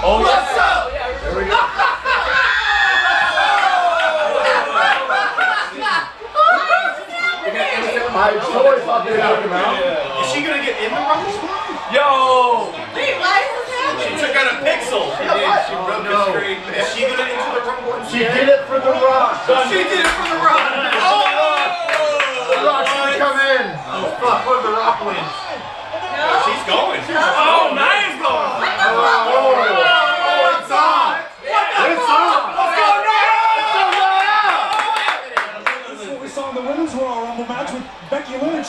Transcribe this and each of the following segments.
Oh, what's up? There we go. I totally thought they would took him out. Is she gonna get in the rumble? Yo! Wait, why is this happening? She took out a pixel. She broke the screen. Is she gonna into the rumble? She did it for the Rock. She did it for the Rock. The Rock's gonna come in. Oh fuck! What if the Rock wins? No. She's going. Oh, Nia's going! Oh, it's on. It's on. Let's go, Nia! This is what we saw in the Women's Royal Rumble match with Becky Lynch.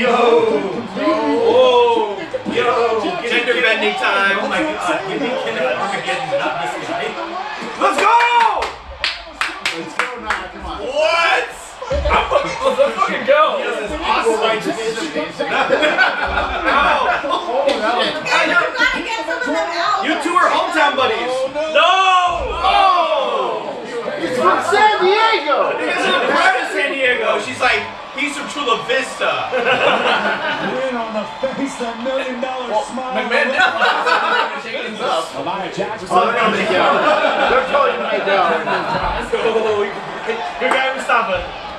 Yo! Gender bending time. Oh my god. Give me Kenneth Armageddon, not this guy. Let's go! Let's go now. Come on. What? Let's fucking go! This is awesome. Ow! You gotta get some of them out. You two are hometown buddies. No! Oh! He's from San Diego. You guys are proud of San Diego. She's like, he's from Chula Vista. Win on the face, that $1 million smile. McMahon didn't shake things up. Nia Jax. Oh, they're gonna make out. They're totally gonna make out. Good guy, Mustafa.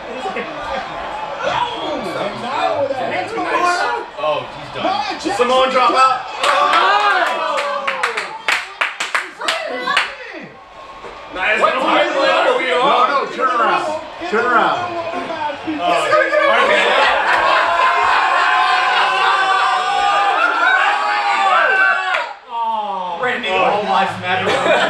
And now with a head Oh, he's done. Nia Jax. Samoan drop out. Nia's gonna win. Where we are. No, turn around. Turn around. Randy, all lives matter.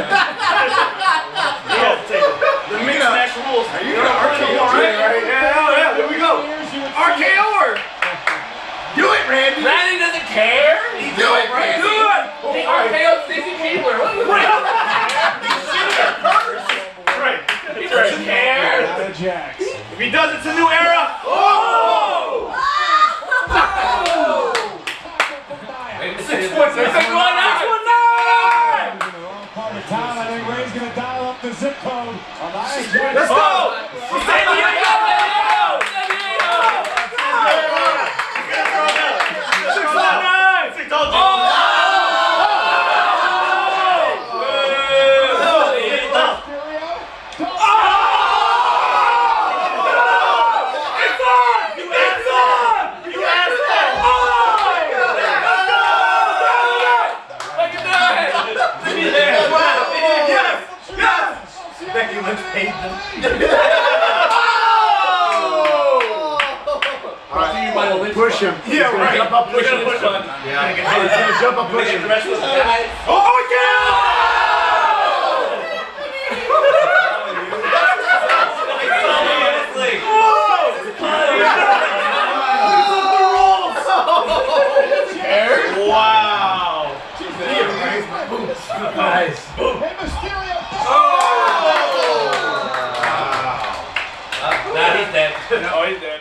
The mixed match rules. Are you gonna RKO, right? Yeah, here we go. RKO her. Do it, Randy. Randy doesn't care. Do it, Randy. Do it. He RKO'd Stacey Keebler. What was that? Right. He doesn't care. Nia Jax. If he does, it's a new era. Oh! Six points. Six one nine. Part of town, I think Ray's gonna dial up the zip code. Nia Jax. Let's go. San Diego. San Diego. Becky Lynch paid them. Push him. Yeah, right. Jump up, push him. Push one. Yeah, he's gonna jump up, push him. Oh, yeah! Wow! Nice. Hey, Mysterio. Nah, he's dead. Oh, he's there.